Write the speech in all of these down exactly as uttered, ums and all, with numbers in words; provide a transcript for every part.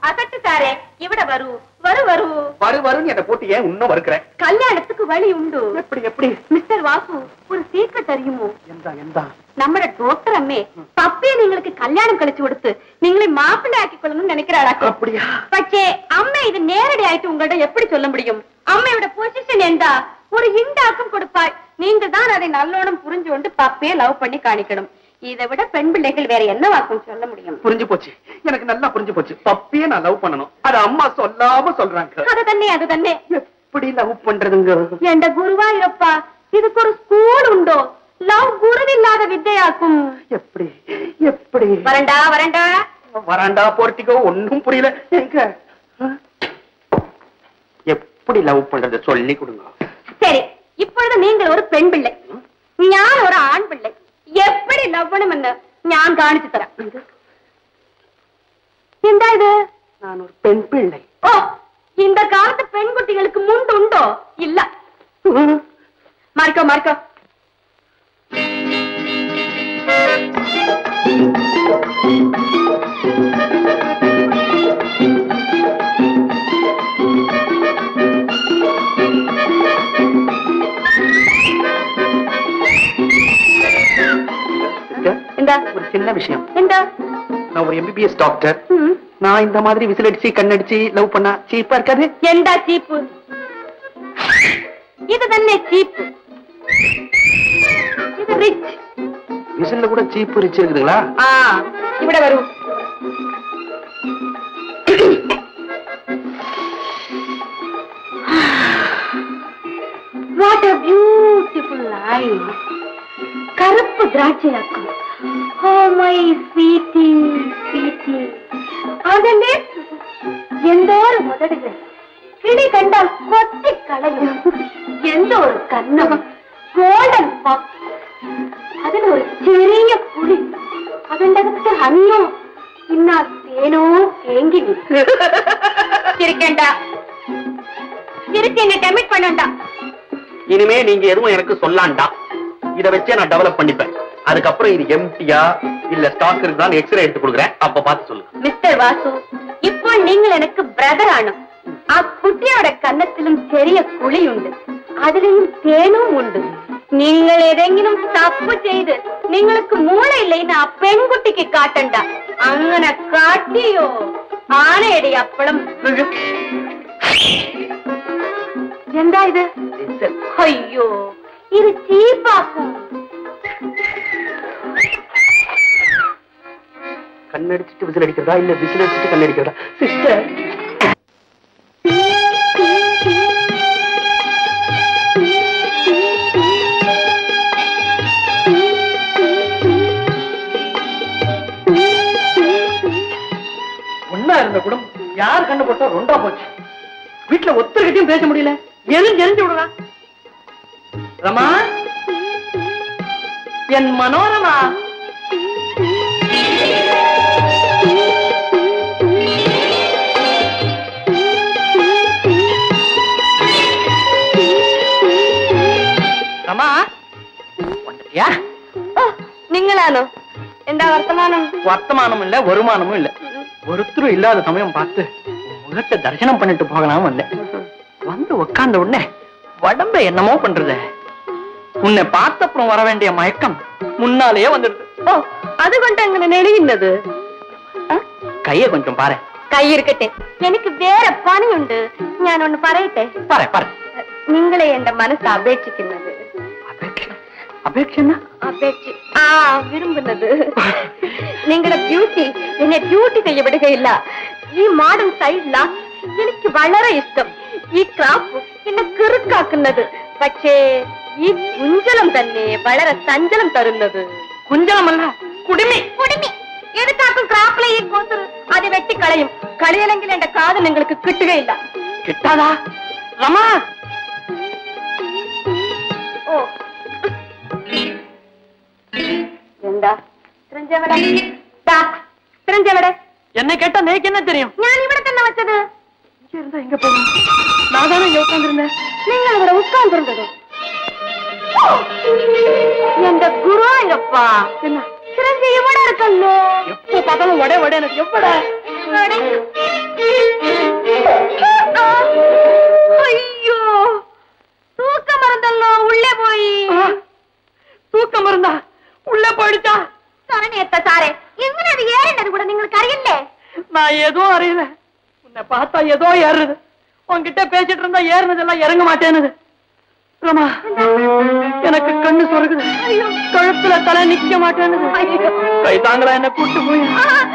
அதட்டு சாரே இவிட வரு வரு வரு வரு வருன்னு என்ன போட்டு ஏன் இன்னும் வருகிறேன்? கல்யாணத்துக்கு வழி உண்டு. எப்படி எப்படி? மிஸ்டர் வாசு ஒரு சீக்கிரம் தெரியுமோ? எந்த எந்த நம்ம டாக்டர் அம்மே பப்பே நீங்களுக்கு கல்யாணம் கழிச்சு கொடுத்து நீங்களே மாப்பிள்ளை ஆக்கி கொள்ளணும்னு நினைக்கிறாளா? அப்படியா? பச்சே அம்மா இது நேரடி ஆயிட்டு உங்கள்ட்ட எப்படி சொல்ல முடியும்? அம்மையோட பொசிஷன் எந்த ஒரு ஹிண்டாக்கும் கொடுப்பாள். நீங்க தான் அதை நல்லோடம் புரிஞ்சு கொண்டு பப்பே லவ் பண்ணி காணிக்கணும். இதை விட பெண் பிள்ளைகள் வேற என்ன வாக்கும் சொல்ல முடியும்? புரிஞ்சு போச்சு, எனக்கு நல்லா புரிஞ்சு போச்சு. பப்பியே நான் லவ் பண்ணணும், அது அம்மா சொல்லாம சொல்றாங்க. அது தண்ணே அது தண்ணே எப்படி லவ் பண்றதுங்க? என்ற குருவாயிரப்பா இதுக்கு ஒரு ஸ்கூல் உண்டோ? லவ் குருவில்லாத வித்தையாக்கும். எப்படி எப்படி? வரண்டா வரண்டா வராண்டா போர்ட்டிக்கோ ஒன்னும் புரியல. எங்க எப்படி லவ் பண்றது சொல்லி கொடுங்க. சரி, இப்பொழுது நீங்கள் ஒரு பெண் பிள்ளை, நான் ஒரு ஆண் பிள்ளை. எப்படி லவ் பண்ணணும் நான் காணிச்சு தரேன். இந்த இது நான் ஒரு பெண் பிள்ளை. ஓ, இந்த காலத்து பெண் குட்டிகளுக்கு முண்டு உண்டோ? இல்ல மறக்க மறக்க. ஒரு சின்ன விஷயம். நான் ஒரு எம்பிபிஎஸ் டாக்டர். நான் இந்த மாதிரி விசில் அடிச்சு கண்ணடிச்சு லவ் பண்ணா சீப்பா இருக்காது? எந்த சீப்பு? இது தானே சீப்பு. இது ரிச். விசில்ல கூட சீப்பு ரிச் இருக்குதுங்களா? ஆ, இவிட வரும். What a beautiful life. கருப்பு திராட்சையாக்கும். Oh my sweetie, sweetie. அதலே எந்த ஒரு முதடுகள் கிளி கண்டால் கொத்தி களையும். எந்த ஒரு கண்ணம் கோல்டன் பாப். அதில் ஒரு சிறிய புளி. அதண்டகத்து அன்னம் இன்னால் தேனோ தேங்கி இருக்கேன்டா. இருக்கு என்ன கமிட் பண்ணண்டா. இனிமே நீங்க எதுவும் எனக்கு சொல்லாண்டா. இத வச்சே நான் டெவலப் பண்ணிப்பேன். அதுக்கப்புறம் இது எம்டியா இல்ல ஸ்டாக் இருக்குதான் எக்ஸ்ரே எடுத்து கொடுக்குறேன். அப்ப பார்த்து சொல்லுங்க. மிஸ்டர் வாசு, இப்போ நீங்கள் எனக்கு பிரதர் ஆனும். அக்குட்டியோட கன்னத்திலும் பெரிய குழி உண்டு, அதிலும் தேனும் உண்டு. நீங்கள் எதெங்கிலும் தப்பு செய்து நீங்களுக்கு மூளை இல்லைன்னு பெண்குட்டிக்கு காட்டண்டா. அங்கன காட்டியோ ஆனையடி அப்பளம் விழும். எந்த இது? ஐயோ, இது சீப்பாக்கும். கண்ணடிச்சிட்டு விசில் அடிக்கிறதா இல்ல விசில் அடிச்சிட்டு கண்ணடிக்கிறதா? சிஸ்டர், ஒன்னா இருந்த குடும்பம் யார் கண்டு போட்டா ரெண்டா போச்சு. வீட்டுல ஒத்தர்கிட்டையும் பேச முடியல. எதுவும் தெரிஞ்சு விடுறா. ரமா, என் மனோரமா, ரமா வந்துட்டியா? நீங்களானோ? எந்த வர்த்தமானம்? வர்த்தமானம் இல்ல, வருமானமும் இல்ல. ஒருத்தரும் இல்லாத சமயம் பார்த்து முகத்தை தரிசனம் பண்ணிட்டு போகலாம் வந்தேன். வந்து உட்கார்ந்த உடனே உடம்ப என்னமோ பண்றது. உன்னை பார்த்தப்புறம் வர வேண்டிய மயக்கம் முன்னாலேயே வந்துடுது. ஓ, அது கொண்டு அங்க நெழுகினது. கைய கொஞ்சம் பாரு. கை இருக்கட்டே, எனக்கு வேற பணி உண்டு. நான் ஒண்ணு പറയട്ടെ? பாரு பாரு. നിങ്ങളെ എന്റെ മനസ്സ് അപേക്ഷിക്കുന്നത്. അപേക്ഷ അപേക്ഷ ആ വിരുമ്പുന്നത്. നിങ്ങളുടെ ബ്യൂട്ടി എന്നെ ഡ്യൂട്ടി ചെയ്യ വിടുകയില്ല. ഈ മോഡേൺ സ്റ്റൈലിലാ എനിക്ക് വളരെ ഇഷ്ടം. ഈ ക്രാഫ് എന്നെ കിറുക്കാക്കുന്നത്. പക്ഷേ ഈ കുഞ്ചലം തന്നെ വളരെ സഞ്ചലം തരുന്നത്. കുഞ്ചലമല്ല, കുടിമി. കുടിമി എടുത്താക്കും ക്രാഫിലെ ഈ കൂസർ അത് വെട്ടിക്കളയും. കളിയല്ലെങ്കിൽ എന്റെ കാത് നിങ്ങൾക്ക് കിട്ടുകയില്ല. കിട്ടാതാ രമാ? ഓ, എന്താ തിരഞ്ചെവിടെ? തിരഞ്ചെവിടെ? എന്നെ കേട്ടാ നേക്ക് എന്നെ தெரியும். ഞാൻ ഇവിടെ തന്നെ വെച്ചത്. இங்க இருந்தா எங்க போகணும்? நான் தானே இங்க உட்கார்ந்திருந்தேன். നിങ്ങൾ ഇവിടെ ഉட்கார்ந்திருந்தது. എന്റെ ഗുരുവായൂരപ്പ, തിരഞ്ചി ഇവിടെ இருக்கല്ലോ. எப்போ பார்த்தாலும் வடை வடை எனக்கு எவ்வளோ நான் ஏதோ அறியல. உன்னை பார்த்தா ஏதோ ஏறுது. உன்கிட்ட பேசிட்டு இருந்தா ஏறுனதெல்லாம் இறங்க மாட்டேனுது. ரமா, எனக்கு கண்ணு சொருகுது. கழுத்துல தலை நிக்க மாட்டேனுது. கை தாங்களா என்ன கூட்டு போய்.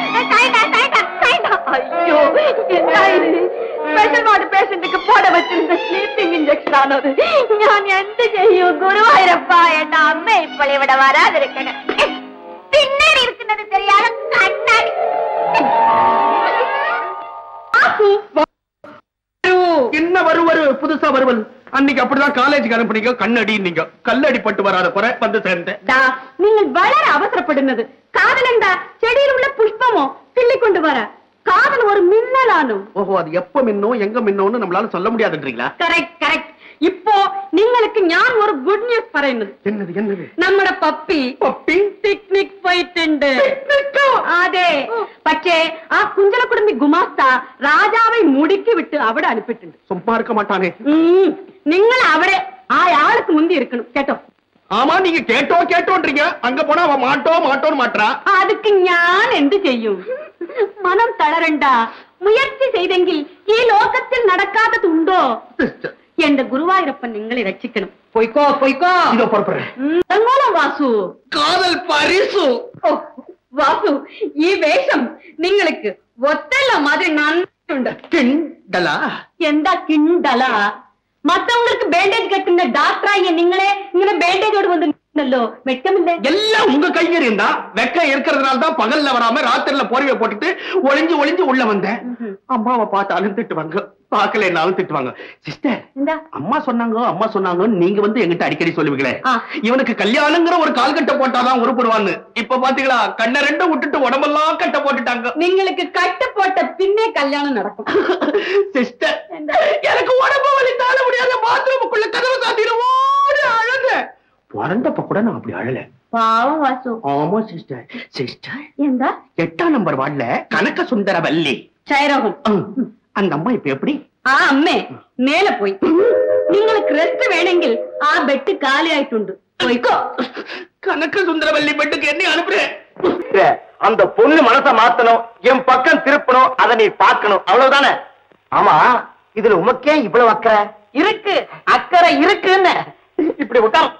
ஐயோ, என்ன இது? ஸ்பெஷல் வார்டு பேஷண்ட்டுக்கு போட வச்சிருந்த ஸ்லீப்பிங் இன்ஜெக்ஷன் ஆனது. ഞാൻ എന്ത് ചെയ്യും ഗുരുവായൂരപ്പ? എന്റെ അമ്മ ഇപ്പോൾ ഇവിടെ വരാതിരിക്കണേ. പിന്നീട് ഇരിക്കുന്നത് தெரியாத കണ്ണാടി. என்ன வருவரு புதுசா வருவல். அன்னைக்கு அப்படிதான் காலேஜுக்கு அனுப்புனீங்க, கண்ணடி நீங்க கல்லடி பட்டு வராத குறை வந்து சேர்ந்தேன். നിങ്ങൾ വളരെ അവസരപ്പെടുന്നത്. കാതൽ എന്താ? ചെടിയിൽ ഉള്ള പുഷ്പമോ കിള്ളിക്കൊണ്ട് വര. காதல் ஒரு மின்னலானு. ஓஹோ, அது எப்ப மின்னோம் எங்க மின்னோம்னு நம்மளால சொல்ல முடியாதுன்றீங்களா? Correct correct. இப்போ നിങ്ങൾക്ക് ഞാൻ ഒരു ഗുഡ് ന്യൂസ് പറയുന്നത്. என்னது என்னது? നമ്മുടെ പപ്പി പപ്പി പിക്നിക് പോയിട്ടുണ്ട്. അതെ, പക്ഷേ ആ കുഞ്ചലക്കുടുംബി ഗുമാസ്ത രാജാവെ മുടിക്ക് വിട്ട് അവിടെ അനുപ്പിട്ടുണ്ട്. சும்மா இருக்க மாட்டானே. നിങ്ങൾ അവിടെ ആ ആൾക്ക് മുന്തി ഇരിക്കണം കേട്ടോ. ஆமா, நீங்க கேட்டோ கேட்டோன்றீங்க. அங்க போனா அவன் மாட்டோ மாட்டோன்னு மாட்டா. அதுக்கு ഞാൻ എന്ത് ചെയ്യും? മനം തളരണ്ട. മുയற்சி ചെയ്തെങ്കിൽ ഈ ലോകത്തിൽ നടക്കാത്തതുണ്ടോ? എന്റെ ഗുരുവായൂരപ്പൻ നിങ്ങളെ രക്ഷിക്കണം. പോയിക്കോ പോയിക്കോ. இதோ புறப்படுறேன். വാസു, காதல் பரிசு. വാസു, ഈ വേഷം നിങ്ങൾക്ക് ഒത്തല്ല മാതിരി നന്നുണ്ട്. கிண்டலா? എന്താ കിണ്ടല? മറ്റവങ്ങൾക്ക് ബാൻഡേജ് കെട്ടുന്ന ഡാക്ടറായ നിങ്ങളെ ഇങ്ങനെ ബാൻഡേജോട് വന്നല്ലോ. വെക്കമില്ലേ? எல்லாம் உங்க கையறியும் தான். வெக்கம் இருக்கிறதுனால தான் பகல்ல வராம ராத்திரில போர்வையை போட்டுட்டு ஒளிஞ்சு ஒளிஞ்சு உள்ள வந்தேன். அம்மாவை பார்த்தாலும் திட்டுவாங்க, பாக்கலனாலும் திட்டுவாங்க. சிஸ்டர், அம்மா சொன்னாங்க அம்மா சொன்னாங்க நீங்க வந்து எங்கிட்ட அடிக்கடி சொல்லுவீங்களே, இவனுக்கு கல்யாணங்கிற ஒரு கால்கட்டை போட்டாதான் உருப்படுவான்னு. இப்ப பாத்தீங்களா, கண்ணை ரெண்டும் விட்டுட்டு உடம்பெல்லாம் கட்ட போட்டுட்டாங்க. നിങ്ങൾക്ക് கட்டு போட்ட பின்னே கல்யாணம் நடக்கும். சிஸ்டர், எனக்கு உடம்பு வலி தாழ முடியாத பாத்ரூமுக்குள்ள கதவை சாத்திடுவோம் அழகு. பிறந்தப்ப கூட நான் அப்படி அழல. பாவம் வாசு. ஆமா சிஸ்டர். சிஸ்டர், എന്താ? எட்டாம் நம்பர் வார்டுல கனக சுந்தரவல்லி ക്ഷയരോഗം. அந்த அம்மா இப்ப எப்படி? ആ അമ്മേ മേലെ പോയി. നിങ്ങൾക്ക് റെസ്റ്റ് വേണമെങ്കിൽ ആ ബെഡ് കാലിയായിട്ടുണ്ട്. പോയിക്കോ. கனக சுந்தரவல்லி பெட்டுக்கு என்ன அனுப்புறேன்? அந்த பொண்ணு மனசை மாத்தணும், என் பக்கம் திருப்பணும், அதை நீ பார்க்கணும், அவ்வளவுதானே? ஆமா, இதுல உமக்கே இவ்வளவு அக்கறை இருக்கு? அக்கறை இருக்குன்னு இப்படி உட்கார்.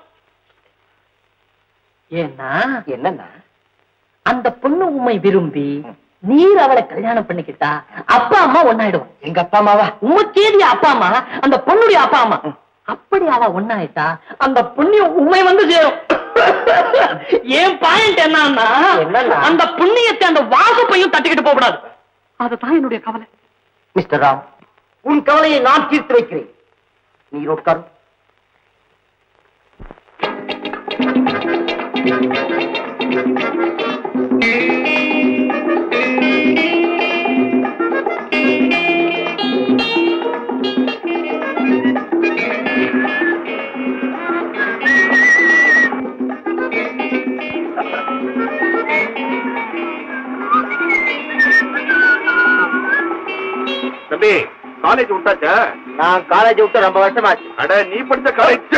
ஏன்னா என்னன்னா, அந்த பொண்ணு உண்மை விரும்பி நீர் அவளை கல்யாணம் பண்ணிக்கிட்டா அப்பா அம்மா ஒன்னாயிடுவான். எங்க அப்பா அம்மாவா? உமக்கேதிய அப்பா அம்மா அந்த பொண்ணுடைய அப்பா அம்மா. அப்படி அவ ஒன்னாயிட்டா அந்த புண்ணிய உண்மை வந்து சேரும். ஏன் பாயிண்ட் என்னன்னா, அந்த புண்ணியத்தை அந்த வாசப்பையும் தட்டிக்கிட்டு போக கூடாது. அதுதான் என்னுடைய கவலை. மிஸ்டர் ராம், உன் கவலையை நான் தீர்த்து வைக்கிறேன். நீ உட்காரு. தம்பி, காலேஜ் விட்டாச்சா? நான் காலேஜ் விட்டு ரொம்ப வருஷமாச்சு. அட, நீ படிச்ச காலேஜ்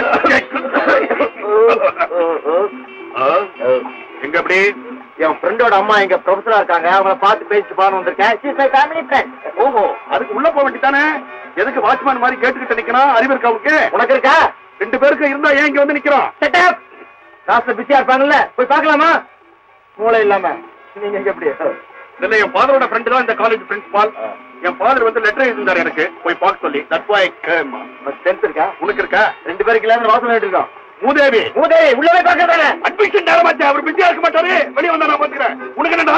எங்க? அப்படி என் ஃப்ரெண்டோட அம்மா எங்க ப்ரொஃபஸரா இருக்காங்க, அவங்கள பார்த்து பேசிட்டு போன வந்திருக்கேன். ஓஹோ, அதுக்கு உள்ள போக வேண்டியதானே? எதுக்கு வாட்ச்மேன் மாதிரி கேட்டுக்கிட்டு நிக்கணும்? அறிவு இருக்கா உனக்கு? உனக்கு இருக்கா? ரெண்டு பேருக்கு இருந்தா ஏன் இங்க வந்து நிக்கிறோம்? கிளாஸ்ல பிஸியா இருப்பாங்கல்ல, போய் பார்க்கலாமா? மூளை இல்லாம நீங்க எங்க எப்படி? இல்ல, என் ஃபாதரோட ஃப்ரெண்ட் தான் இந்த காலேஜ் பிரின்சிபால். என் ஃபாதர் வந்து லெட்டர் எழுதிருந்தாரு எனக்கு, போய் பார்க்க சொல்லி. That's why I came. Strength இருக்கா உனக்கு? இருக்கா? ரெண்டு பேருக்கு இல்லாம வாசல் இருக்கோம். மூதேவி மூதேவி உள்ளவே பார்க்கறதானே? அட்மிஷன் நேரமாச்சு, அவர் பிஸியா இருக்க மாட்டாரு. வெளியே வந்தா நான் பாத்துக்கிறேன். உனக்கு என்னடா?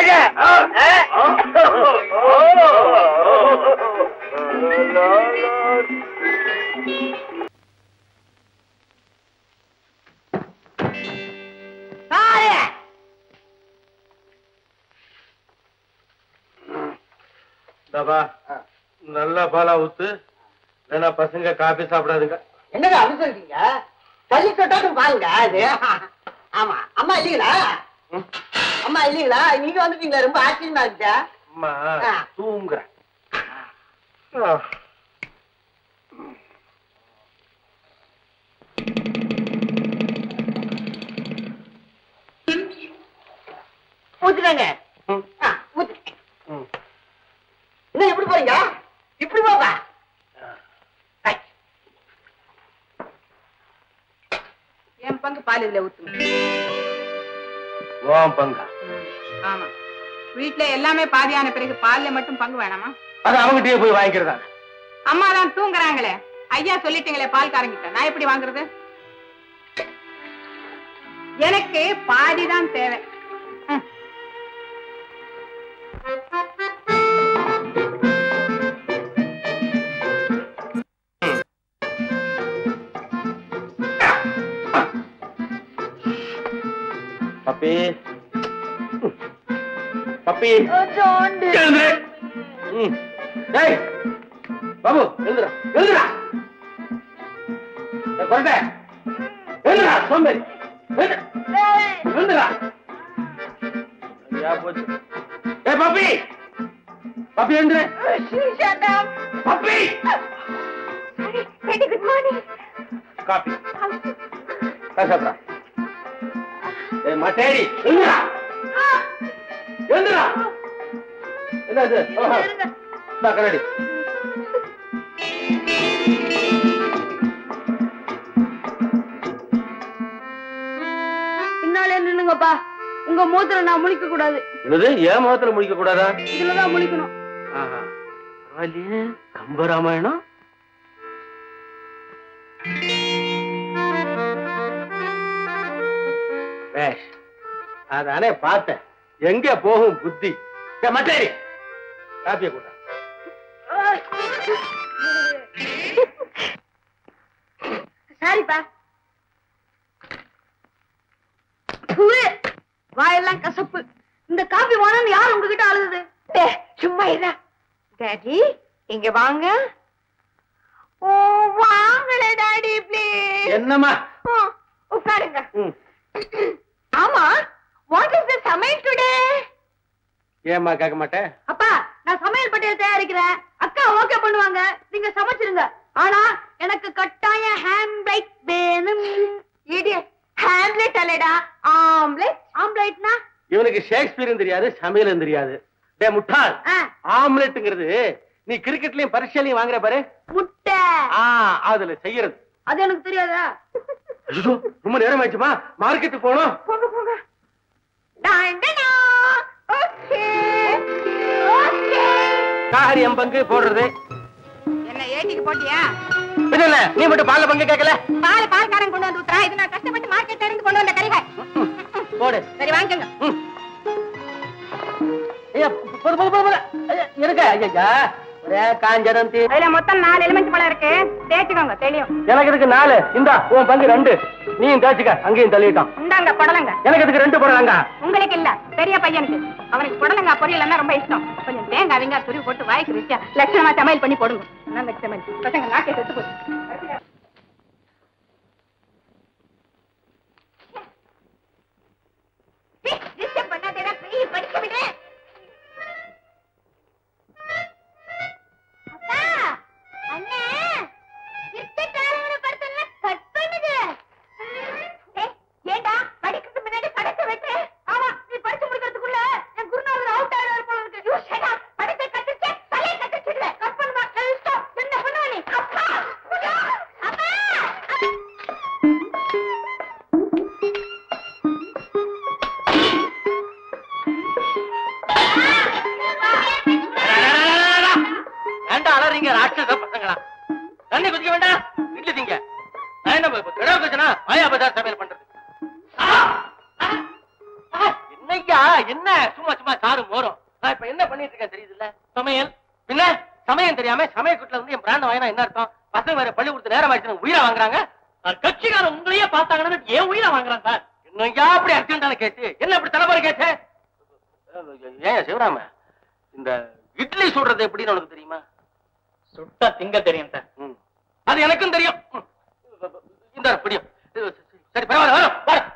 நல்லா பாலா ஊத்து, இல்லைன்னா பசங்க காபி சாப்பிடாதுங்க. என்னங்க அப்படி சொல்றீங்க? பள்ளி தொட்டாலும் பாருங்க அது. ஆமா, அம்மா இல்லீங்களா? அம்மா இல்லீங்களா? நீங்க வந்துட்டீங்களா? ரொம்ப ஆச்சரியமா இருக்கா? அம்மா தூங்குறேன். ஊத்துறாங்க. போறீங்க? இப்படி போங்க. என் பங்கு பால் இதுல ஊத்துங்க. ஓம் பங்கா? ஆமா. வீட்டுல எல்லாமே பாதியான பிறகு பால்ல மட்டும் பங்கு வேணாமா? அது அவங்ககிட்டயே போய் வாங்கிக்கிறதா? அம்மா தான் தூங்குறாங்களே. ஐயா சொல்லிட்டீங்களே பால் காரங்கிட்ட, நான் எப்படி வாங்குறது? எனக்கு பாதிதான் தேவை. பப்பி பப்பி எழுந்துரு. டேய் பாபு எழுந்துடா எழுந்துடா. கொண்டே எழுந்துடா சோம்பேறி எழுந்துடா. போச்சு. ஏய் பப்பி பப்பி எழுந்துரு. Puppy good morning. காபி சாப்பிடா. ஏய் மட்டேரி எழுந்துடா எழுந்துடா. என்னது? கரடி பின்னாலே நின்னுங்கப்பா. உங்க மூத்துல நான் முழிக்க கூடாது. என்னது? ஏன் முகத்துல முடிக்க கூடாதா? இதுலதான் முழிக்கணும். பரவாயில்லையே, கம்பராமாயணம். அதானே பார்த்தேன். எங்க போகும் புத்தி? மட்டேரி காப்பிய கூட. சாரிப்பா. வாயெல்லாம் கசப்பு. இந்த காபி வாங்கன்னு யார் உங்ககிட்ட அழுது? சும்மா இல்ல டாடி, இங்க வாங்க. ஓ வாங்கல டாடி ப்ளீஸ். என்னம்மா? உட்காருங்க. ஆமா, வாட் இஸ் தி சமையல் டுடே? ஏம்மா கேட்க மாட்டேன்? அப்பா, நான் சமையல் பட்டியல் தயாரிக்கிறேன். அக்கா ஓகே பண்ணுவாங்க, நீங்க சமைச்சிருங்க. ஆனா எனக்கு கட்டாய ஹேம்ப்ளைட் வேணும். Idiot, ஹேம்ப்ளைட் அல்லடா, omelette. ஆம்லெட்னா இவனுக்கு ஷேக்ஸ்பியரும் தெரியாது, சமையலும் தெரியாது. டே முட்டாள், ஆம்லெட்ங்கிறது நீ கிரிக்கெட்லயும் பரிசையிலையும் வாங்குற பாரு, முட்டை. ஆ அதுல செய்யறது. அது எனக்கு தெரியாதா? ஐயோ, ரொம்ப நேரம் ஆயிடுச்சுமா, மார்க்கெட்டுக்கு போகணும். போங்க போங்க. டாண்டனா. Okay okay. காரியம் பங்கு போடுறது. என்ன ஏட்டிக்கு போட்டியா? இல்ல இல்ல, நீ மட்டும் பால்ல பங்கு கேட்கல. பால் பால்காரன் கொண்டு வந்து ஊத்துறா. இது நான் கஷ்டப்பட்டு மார்க்கெட்ல இருந்து கொண்டு வந்த கறிகாய். போடு. சரி வாங்குங்க. ஐயா போடு போடு போடு. இருக்க ஐயா, ஒரே காஞ்சரம் தீ. அதுல மொத்தம் நாலு எலிமெண்ட் பழம் இருக்கு, தேய்ச்சுக்கோங்க தெளியும். எனக்கு இதுக்கு நாலு. இந்தா உன் பங்கு ரெண்டு, நீயும் தேய்ச்சுக்க. அங்கேயும் தள்ளிட்டான். இந்தாங்க புடலங்க. எனக்கு இதுக்கு ரெண்டு போடுறாங்க. உங்களுக்கு இல்ல, பெரிய பையனுக்கு. அவனுக்கு புடலங்கா பொரியல் ரொம்ப இஷ்டம். கொஞ்சம் தேங்காய் வெங்காய் துருவி போட்டு வாய்க்கு ருசியா லட்சணமா சமையல் பண்ணி போடுங்க. நல்ல சமையல். பசங்க நாக்கை செத்து போச்சு. ராட்சச பசங்களா, தண்ணி குதிக்க வேண்டாம், இட்லி திங்க. நான் என்ன கடவுள் குதிச்சனா மாயா பஜார் சமையல் பண்றது? என்னையா என்ன சும்மா சும்மா சாரு மோரும். நான் இப்ப என்ன பண்ணிட்டு இருக்கேன் தெரியுதுல்ல? சமையல். பின்ன சமயம் தெரியாம சமயக்கூட்டில வந்து என் பிராண்ட வாங்கினா என்ன அர்த்தம்? பசங்க வேற பள்ளி கொடுத்து நேரம் ஆயிடுச்சு உயிரை வாங்குறாங்க. கட்சிக்காரன் உங்களையே பார்த்தாங்கன்னா ஏன் உயிரை வாங்குறாங்க சார்? இன்னும் அப்படி அர்ஜென்டான கேட்டு என்ன அப்படி தலைமுறை கேட்டு? ஏன் சிவராம, இந்த இட்லி சுடுறது எப்படின்னு உனக்கு தெரியுமா? சுட்டா திங்க தெரியும் சார். அது எனக்கும் தெரியும். இந்த பிடியும். சரி பரவாயில்ல, வரும் வரும்.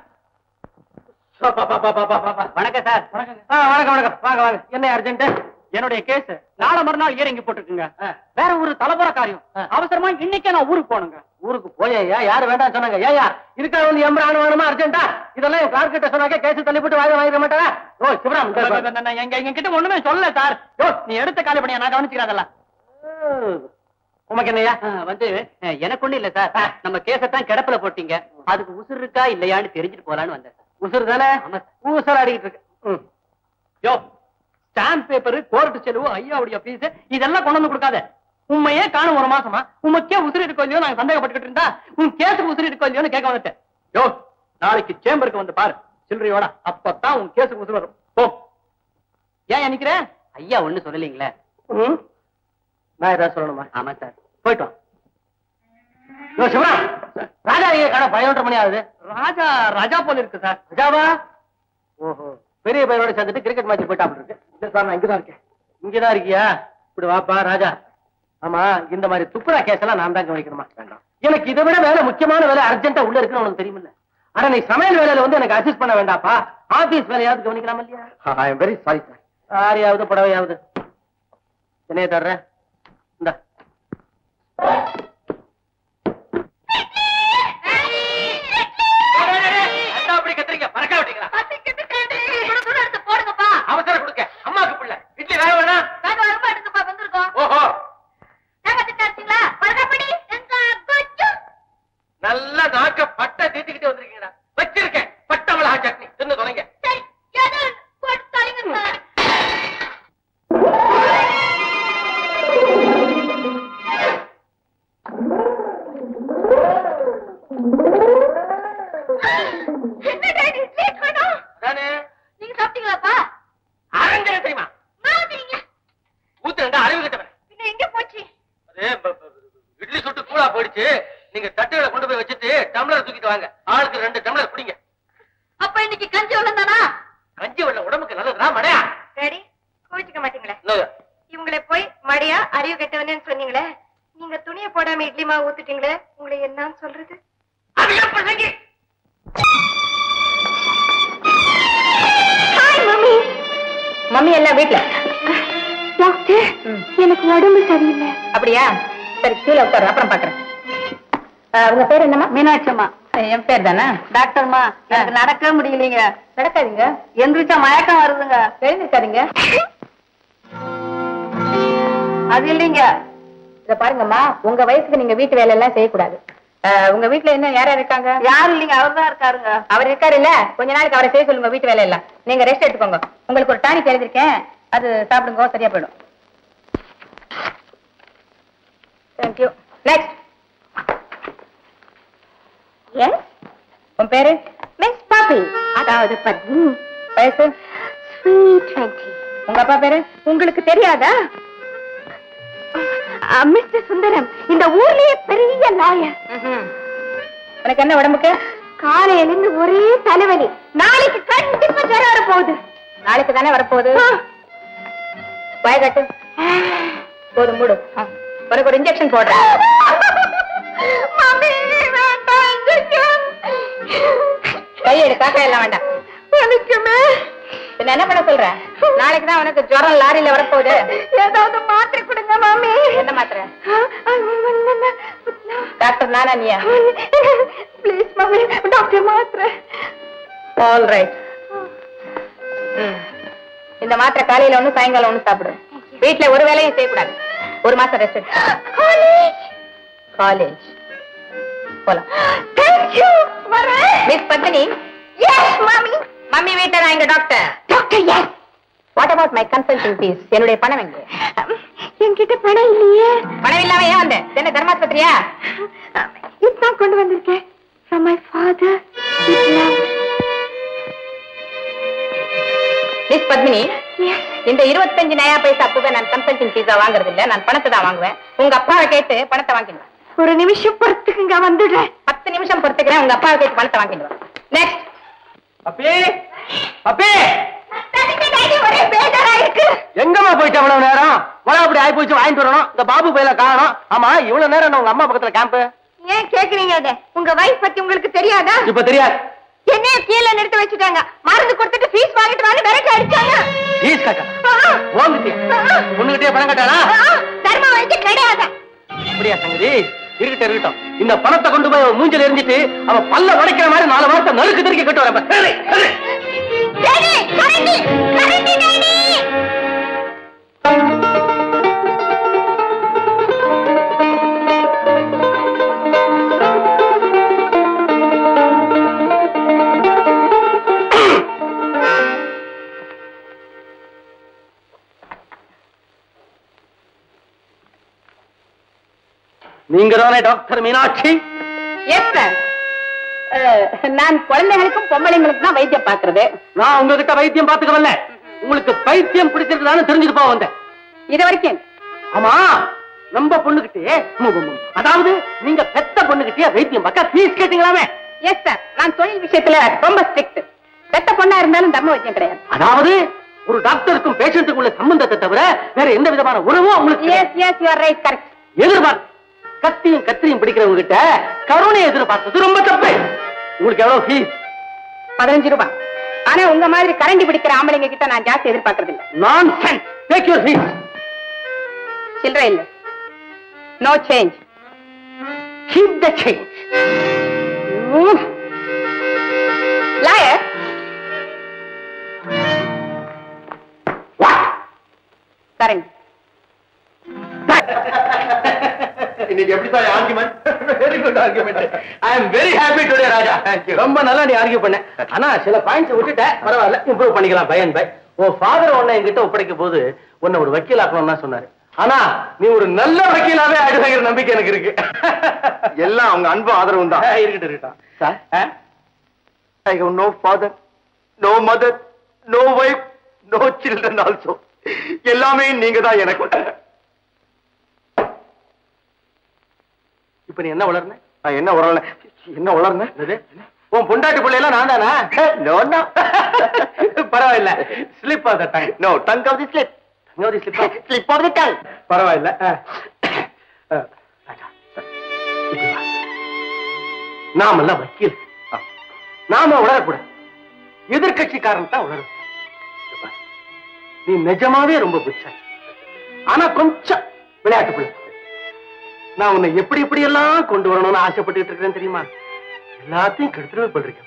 வணக்கம் சார். வணக்கம் வணக்கம். வாங்க வாங்க. என்ன அர்ஜென்ட்? என்னுடைய கேஸ் நாளை மறுநாள் இறங்கி போட்டுருக்குங்க. வேற ஒரு தலைமுறை காரியம். அவசரமா இன்னைக்கே நான் ஊருக்கு போனுங்க. ஊருக்கு போயா யாரு வேண்டாம் சொன்னாங்க ஏயா இருக்கா வந்து எம்பரான வேணுமா அர்ஜென்டா இதெல்லாம் என் கார் கிட்ட சொன்னாங்க கேஸ் தள்ளி போட்டு வாங்க வாங்கிட மாட்டாரா ஓ சிவராம் எங்க எங்க கிட்ட ஒண்ணுமே சொல்லல சார் யோ நீ எடுத்த காலி பண்ணியா நான் கவனிச்சுக்கிறாங்கல்ல உமக்கு என்னையா வந்து எனக்கு ஒண்ணு இல்ல சார் நம்ம கேசத்தான் கிடப்புல போட்டீங்க அதுக்கு உசுறு இருக்கா இல்லையான்னு தெரிஞ்சுட்டு போலான்னு வந்தேன் உசுறு தானே ஊசல் ஆடிக்கிட்டு இருக்கு யோ ஸ்டாம்ப் பேப்பர் கோர்ட்டு செலவு ஐயாவுடைய பீஸ் இதெல்லாம் கொண்டு வந்து கொடுக்காத உண்மையே காணும் ஒரு மாசமா உமக்கே உசுறு இருக்கோ இல்லையோ நாங்க சந்தேகப்பட்டுக்கிட்டு இருந்தா உன் கேஸுக்கு உசுறு இருக்கோ இல்லையோன்னு கேட்க வந்துட்டேன் யோ நாளைக்கு சேம்பருக்கு வந்து பாரு சில்லறையோட அப்பதான் உன் கேஸுக்கு உசுறு வரும் போ ஏன் நினைக்கிறேன் ஐயா ஒண்ணு சொல்லலீங்களே நான் ஏதாவது சொல்லணுமா ஆமா சார் போயிட்டு வா சிவரா ராஜா நீங்க காண பதினொன்றரை மணி ஆகுது ராஜா ராஜா போல இருக்கு சார் ராஜாவா ஓஹோ பெரிய பையனோட சேர்ந்துட்டு கிரிக்கெட் மேட்ச் போயிட்டா இருக்கு இல்ல சார் நான் இங்கதான் இருக்கேன் இங்கதான் இருக்கியா இப்படி வாப்பா ராஜா ஆமா இந்த மாதிரி துப்புரா கேஸ் எல்லாம் நான் தான் கவனிக்கணுமா வேண்டாம் எனக்கு இதை விட வேலை முக்கியமான வேலை அர்ஜென்ட்டா உள்ள இருக்குன்னு உனக்கு தெரியுமில்ல ஆனா நீ சமையல் வேலையில வந்து எனக்கு அசிஸ்ட் பண்ண வேண்டாப்பா ஆபீஸ் வேலையாவது கவனிக்கலாம் இல்லையா I am very sorry sir சாரியாவது புடவையாவது என்னைய தர்றேன் இந்த அப்படி கத்துறீங்க பறக்க விட்டீங்களா அவசரம் கொடுக்க அம்மாக்கு பிள்ளை இட்லி வேக வேணாம் ஓஹோ நல்லா நாக்க பட்டை தீத்திக்கிட்டே வந்திருக்கீங்களா வச்சிருக்கேன் பட்டை மிளகா சட்னி தின்னு தொலைங்க நீங்க சாப்பிட்டீங்களாப்பா அரங்க தெரியுமா ஊத்துறா அறிவு கிட்டவன் பின்ன எங்க போச்சு இட்லி சுட்டு கூழா போயிடுச்சு நீங்க தட்டுகளை கொண்டு போய் வச்சுட்டு டம்ளர் தூக்கிட்டு வாங்க ஆளுக்கு ரெண்டு டம்ளர் குடிங்க அப்ப இன்னைக்கு கஞ்சி வெள்ளம் தானா கஞ்சி வெள்ளம் உடம்புக்கு நல்லதுதான் மடையா சரி கோவிச்சுக்க மாட்டீங்களே என்னது? இவங்களை போய் மடியா அறிவு கெட்டவனேன்னு சொன்னீங்களே நீங்க துணியை போடாம இட்லி மாவு ஊத்துட்டீங்களே உங்களை என்னன்னு சொல்றது அதிகம் பிரசங்கி ஹாய் மம்மி மம்மி எல்லாம் வீட்டுல டாக்டர் எனக்கு உடம்பு சரியில்லை அப்படியா சரி கீழே உட்காரு அப்புறம் பாக்குறேன் உங்க பேர் என்னம்மா மீனாட்சி அம்மா என் பேர் தானே டாக்டர்மா எனக்கு நடக்கவே முடியலீங்க நடக்காதீங்க எந்திரிச்சா மயக்கம் வருதுங்க எழுந்திருக்காதீங்க அது இல்லைங்க இத பாருங்கம்மா உங்க வயசுக்கு நீங்க வீட்டு வேலை எல்லாம் செய்யக்கூடாது உங்க வீட்டுல என்ன யாரா இருக்காங்க யாரும் இல்லைங்க அவர் தான் இருக்காருங்க அவர் இருக்காரு இல்ல கொஞ்ச நாளைக்கு அவரை செய்ய சொல்லுங்க வீட்டு வேலை எல்லாம் நீங்க ரெஸ்ட் எடுத்துக்கோங்க உங்களுக்கு ஒரு டானிக் எழுதிருக்கேன் அது சாப்பிடுங்க சரியா போயிடும் தேங்க்யூ நெக்ஸ்ட் எஸ் உன் பேரு மிஸ் பாப்பி அதாவது பத்மினி வயசு ஸ்வீட் டுவெண்ட்டி உங்க அப்பா பேரு உங்களுக்கு தெரியாதா மிஸ்டர் சுந்தரம் இந்த ஊர்லயே பெரிய லாயர் உனக்கு என்ன உடம்புக்கு காலையில இருந்து ஒரே தலைவலி நாளைக்கு கண்டிப்பா ஜரம் வர போகுது நாளைக்கு தானே வரப்போகுது பயகட்டு போதும் மூடு உனக்கு ஒரு இன்ஜெக்ஷன் போடுறேன் கையெடு காக்கா எல்லாம் வேண்டாம் என்ன பண்ண சொல்ற நாளைக்கு தான் உனக்கு ஜுரம் லாரியில வரப்போகுது ஏதாவது மாத்திரை கொடுங்க மாமி என்ன மாத்திரை டாக்டர் நானா நீயா ப்ளீஸ் மாமி டாக்டர் மாத்திரை ஆல் ரைட் இந்த மாத்திரை காலையில ஒண்ணு சாயங்காலம் ஒண்ணு சாப்பிடு வீட்டுல ஒரு வேலையும் செய்யக்கூடாது ஒரு மாசம் ரெஸ்ட் காலேஜ் காலேஜ் போலாம் மிஸ் பத்மினி எஸ் மாமி மம்மி வீட்டை நான் எங்க doctor doctor yes what about my consulting fees என்னுடைய பணம் எங்க என்கிட்ட பணம் இல்லையே பணம் இல்லாம ஏன் வந்த என்ன தர்மாஸ்பத்திரியா இதுதான் கொண்டு வந்திருக்கேன் from my father miss Padmini இந்த இருபத்தஞ்சு நயா பைசா புகை நான் கன்சல்டிங் ஃபீஸா வாங்குறது இல்ல நான் பணத்தை தான் வாங்குவேன் உங்க அப்பாவை கேட்டு பணத்தை வாங்கிடுவேன் ஒரு நிமிஷம் பொறுத்துக்குங்க வந்துடுறேன் பத்து நிமிஷம் பொறுத்துக்கிறேன் உங்க அப்பாவை கேட்டு பணத்தை வாங்கிடுவேன் நெக்ஸ்ட் அப்பே அப்பே ஒரே பேஜரா இருக்கு எங்கம்மா போயிட்டு அவ்வளவு நேரம் உலக அப்படி ஆயி போச்சு வாங்கிட்டு வரணும் இந்த பாபு பையில காணோம் ஆமா இவ்வளவு நேரம் உங்க அம்மா பக்கத்துல கேம்ப் ஏன் கேக்குறீங்க அத உங்க வைஃப் பத்தி உங்களுக்கு தெரியாதா இப்ப தெரியாது என்னைய கீழே நிறுத்த வச்சுட்டாங்க மருந்து கொடுத்துட்டு ஃபீஸ் வாங்கிட்டு வாங்க விரட்டி அடிச்சாங்க ஃபீஸ் கட்ட ஓங்கிட்டே பொண்ணுகிட்டே பணம் கட்டாளா தர்ம வைக்க கிடையாது அப்படியா சங்கதி இருக்கட்டும் இருக்கட்டும். இந்த பணத்தை கொண்டு போய் அவன் மூஞ்சில எரிஞ்சிட்டு அவன் பல்ல உடைக்கிற மாதிரி நாலு வாரத்தை நறுக்கு திருக்கி கட்டு வரேன். நீங்க தானே டாக்டர் மீனாட்சி? Yes sir. நான் குழந்தைகளுக்கும் பொம்பளைங்களுக்கும் தான் வைத்தியம் பாக்குறது. நான் உங்ககிட்ட வைத்தியம் பாத்துக்க வரல, உங்களுக்கு பைத்தியம் பிடிச்சிருக்குதான்னு தெரிஞ்சுட்டு போக வந்தேன். இது வரைக்கும் ஆமா, நம்ம பொண்ணுகிட்டே, அதாவது நீங்க பெத்த பொண்ணுகிட்டே வைத்தியம் பார்க்க ஃபீஸ் கேட்டீங்களாமே? Yes sir. நான் தொழில் விஷயத்துல ரொம்ப ஸ்ட்ரிக்ட். பெத்த பொண்ணா இருந்தாலும் தர்ம வைத்தியம் கிடையாது. அதாவது ஒரு டாக்டருக்கும் பேஷண்ட்டுக்கும் உள்ள சம்பந்தத்தை தவிர வேற எந்த விதமான உறவும் உங்களுக்கு? Yes yes you are right, correct. எதிர்பார்த்து கத்தியும் கத்திரியும் பிடிக்கிறவங்க கிட்ட கருணை எதிர்பார்த்தது ரொம்ப தப்பு. உங்களுக்கு எவ்வளவு ஃபீஸ்? பதினஞ்சு ரூபாய். ஆனா உங்க மாதிரி கரண்டி பிடிக்கிற ஆம்பளைங்க கிட்ட நான் ஜாஸ்தி எதிர்பார்க்கறது இல்ல. நான்சென்ஸ். Take your fees. சில்லறை இல்ல. No change. Keep the change. Lawyer. What? Current. இன்னைக்கு எப்படி தான் argument? Very good argument. I am very happy today Raja. ரொம்ப நல்லா நீ ஆர்கியூ பண்ண. ஆனா சில பாயிண்ட்ஸ் விட்டுட்ட, பரவாயில்ல, இம்ப்ரூவ் பண்ணிக்கலாம் பை அண்ட் பை. உன் ஃபாதர் உன்னை என்கிட்ட ஒப்படைக்கும் போது உன்னை ஒரு வக்கீல் ஆக்கணும்னு தான் சொன்னாரு. ஆனா நீ ஒரு நல்ல வக்கீலாவே ஆயிடுங்கிற நம்பிக்கை எனக்கு இருக்கு. எல்லாம் அவங்க அன்பு ஆதரவும் தான். இருக்கட்டும் இருக்கட்டும் sir. I have no father, no mother, no wife, no children also. எல்லாமே நீங்க தான் எனக்கு. இப்ப நீ என்ன வளர்ன? நான் என்ன உளறல என்ன உளர்ன? உன் பொண்டாட்டி பிள்ளையெல்லாம் நான் தானா? No no. பரவாயில்ல. Slip of the tongue. No, tongue of the slip. No the slip. Slip of the tongue. பரவாயில்ல. நாமெல்லாம் வக்கீல். நாம உளரக்கூடாது, எதிர்கட்சிக்காரன் தான் உளரும். நீ நிஜமாவே ரொம்ப புச்சா, ஆனா கொஞ்சம் விளையாட்டு பிள்ளை. நான் உன்னை எப்படி எப்படி எல்லாம் கொண்டு வரணும்னு ஆசைப்பட்டு இருக்கிறேன் தெரியுமா? எல்லாத்தையும் கெடுத்துட்டு போயிருக்கேன்.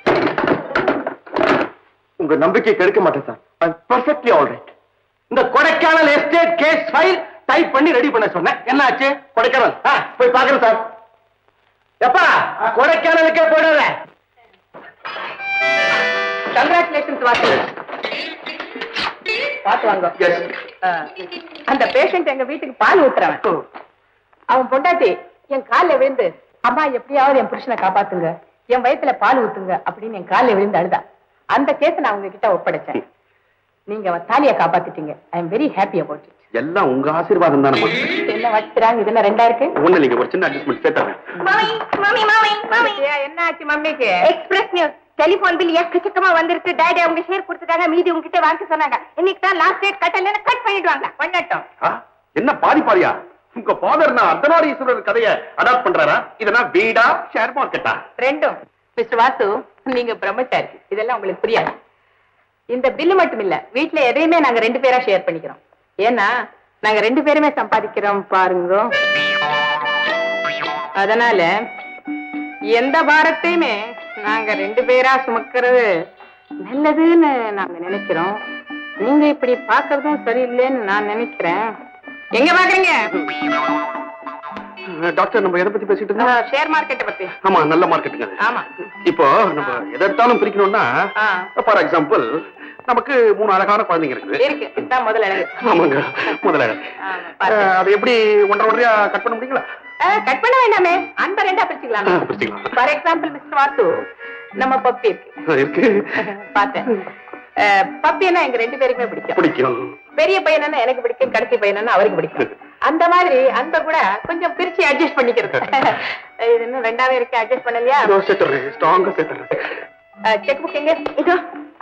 உங்க நம்பிக்கை கெடுக்க மாட்டேன் sir. I am perfectly all right. இந்த Kodaikanal estate case file type பண்ணி ரெடி பண்ண சொன்னேன். என்ன ஆச்சு? கொடைக்கானல் போய் பாக்குறேன் சார். எப்பா கொடைக்கானலுக்கே போயிடுற. கங்க்ராச்சுலேஷன்ஸ் வாசல். பாத்து வாங்க. அந்த பேஷண்ட் எங்க வீட்டுக்கு பால் ஊத்துறவன். அவன் பொண்டாட்டி என் காலில் விழுந்து, அம்மா எப்படியாவது என் புருஷனை காப்பாத்துங்க, என் வயித்துல பால் ஊத்துங்க அப்படின்னு என் காலில் விழுந்து அழுதா. அந்த கேஸ் நான் உங்ககிட்ட ஒப்படைச்சேன். நீங்க அவன் தாலியை காப்பாத்திட்டீங்க. I am very happy about it. எல்லாம் உங்க ஆசீர்வாதம் தானே. என்ன வச்சுறாங்க? இதுல ரெண்டா இருக்கு. ஒண்ணு இல்லைங்க, ஒரு சின்ன அட்ஜஸ்ட்மெண்ட் சேர்த்தாங்க. மாமி மாமி மாமி மாமி என்ன ஆச்சு மம்மிக்கு? எக்ஸ்பிரஸ் நியூஸ் டெலிபோன் பில் எக்கச்சக்கமா வந்திருக்கு. டாடி அவங்க ஷேர் கொடுத்துட்டாங்க, மீதி உங்ககிட்ட வாங்க சொன்னாங்க. இன்னைக்கு தான் லாஸ்ட் டேட், கட்டல கட் பண்ணிடுவாங்க. பண்ணட்டும். என்ன பாதி பாதியா? உங்க ஃபாதர் நான் அர்த்தநாரீஸ்வரர் கதையை அடாப்ட் பண்றாரா? இதனா வீடா ஷேர் மார்க்கெட்டா? ரெண்டும். மிஸ்டர் வாசு, நீங்க பிரம்மச்சாரி, இதெல்லாம் உங்களுக்கு புரியாது. இந்த பில்லு மட்டும் இல்ல, வீட்டுல எதையுமே நாங்க ரெண்டு பேரா ஷேர் பண்ணிக்கிறோம். ஏன்னா நாங்க ரெண்டு பேருமே சம்பாதிக்கிறோம் பாருங்க. அதனால எந்த பாரத்தையுமே நாங்க ரெண்டு பேரா சுமக்கிறது நல்லதுன்னு நாங்க நினைக்கிறோம். நீங்க இப்படி பாக்குறதும் சரியில்லைன்னு நான் நினைக்கிறேன். எங்க பாக்குறீங்க? டாக்டர், நம்ம எதை பத்தி பேசிட்டு இருந்தோம்? ஷேர் மார்க்கெட்டை பத்தி. ஆமா, நல்ல மார்க்கெட்டுங்க. ஆமா. இப்போ நம்ம எதை எடுத்தாலும் பிரிக்கணும்னா, ஃபார் எக்ஸாம்பிள் நமக்கு மூணு அழகான குழந்தைங்க இருக்குது. இருக்கு. இதுதான் முதல் அழகு. ஆமாங்க, முதல் அழகு. அது எப்படி ஒன்றரை ஒன்றையா கட் பண்ண முடியுங்களா? கட் பண்ண வேண்டாமே, அன்பை ரெண்டா பிரிச்சுக்கலாம். பிரிச்சுக்கலாம். ஃபார் எக்ஸாம்பிள் மிஸ்டர் வாசு, நம்ம பப்பி இருக்கு. இருக்கு. பார்த்தேன். பப்பின்னா எங்க ரெண்டு பேருக்குமே பிடிக்கும். பிடிக்கும். பெரிய பையனா எனக்கு பிடிக்கும், கடைசி பையனா அவருக்கு பிடிக்கும். அந்த மாதிரி அந்த கூட கொஞ்சம் பிரிச்சு அட்ஜஸ்ட் பண்ணிக்கிறது. இது இன்னும் ரெண்டாவே இருக்கு, அட்ஜஸ்ட் பண்ணலையா? ஸ்ட்ராங்கா சேர்த்துறேன். செக் புக் எங்க? இதோ.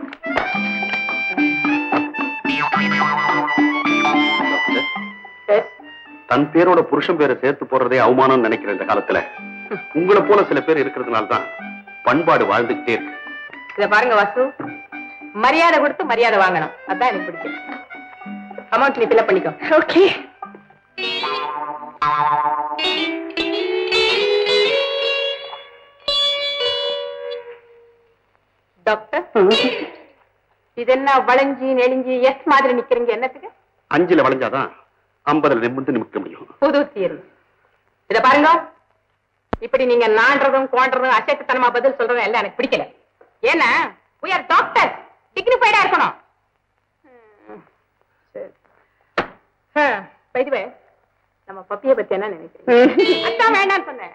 தன் பேரோட புருஷன் பேரை சேர்த்து போடுறதே அவமானம் நினைக்கிற இந்த காலத்துல உங்களை போல சில பேர் இருக்கிறதுனால தான் பண்பாடு வாழ்ந்துகிட்டே இருக்கு. இத பாருங்க வாசு, மரியாதை கொடுத்து மரியாதை வாங்கணும். அதான் எனக்கு பிடிக்கும். அமௌண்ட் நீ ஃபில் பண்ணிக்கோ. ஓகே. இது என்ன வளைஞ்சி நெளிஞ்சி எஸ் மாதிரி நிக்கிறீங்க என்னத்துக்கு? அஞ்சுல வளைஞ்சாதான் ஐம்பதுல நிமிந்து நிமிக்க முடியும். புது தீர்வு. இத பாருங்க, இப்படி நீங்க நான்றதும் கோன்றதும் அசட்டுத்தனமா பதில் சொல்றதும் எல்லாம் எனக்கு பிடிக்கல. ஏன்னா we are doctors, dignified-ஆ இருக்கணும். பை தி வே, நம்ம பப்பியை பத்தி என்ன நினைக்கிறீங்க? அக்கா வேண்டான்னு சொன்னேன்.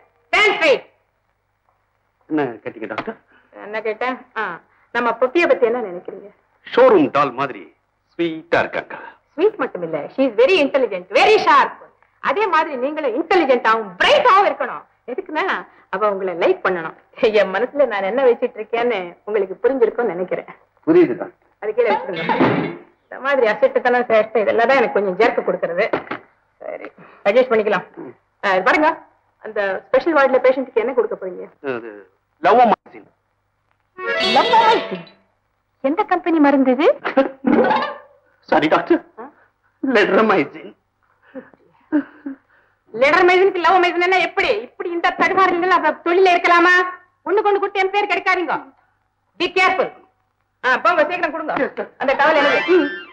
என்ன கேட்டீங்க டாக்டர்? என்ன கேட்டேன்? நம்ம பப்பியை பத்தி என்ன நினைக்கிறீங்க? ஷோரூம் டால் மாதிரி ஸ்வீட்டா இருக்காங்க. ஸ்வீட் மட்டும் இல்ல, she is very intelligent, very sharp. அதே மாதிரி நீங்களும் இன்டெலிஜென்ட்டாவும் பிரைட்டாவும் இருக்கணும். எதுக்குன்னா அவ உங்களை லைக் பண்ணணும். என் மனசுல நான் என்ன வச்சிட்டு இருக்கேன்னு உங்களுக்கு புரிஞ்சிருக்கும்னு நினைக்கிறேன். புரியுதுதான். அது கீழே வச்சுருங்க. இந்த மாதிரி அசட்டுத்தனம் சேஷ்டை இதெல்லாம் தான் எனக்கு கொஞ்சம் ஜெர்க்கு கொடுக்கறது. சரி, அட்ஜஸ்ட் பண்ணிக்கலாம். பாருங்க, அந்த ஸ்பெஷல் வார்டுல பேஷண்ட்டுக்கு என்ன கொடுக்க போறீங்க? லவோமைசின். லவோமைசின் எந்த கம்பெனி மருந்து இது? Sorry doctor, லெட்ரமைசின். லெட்ரமைசினுக்கு லவோமைசின் என்ன எப்படி? இப்படி இந்த தடுமாறுகள் அப்ப தொழில இருக்கலாமா? ஒண்ணு கொண்டு கொடுத்து என் பேர் கிடைக்காதீங்க. Be careful. போங்க, சீக்கிரம் கொடுங்க அந்த டவல். எனக்கு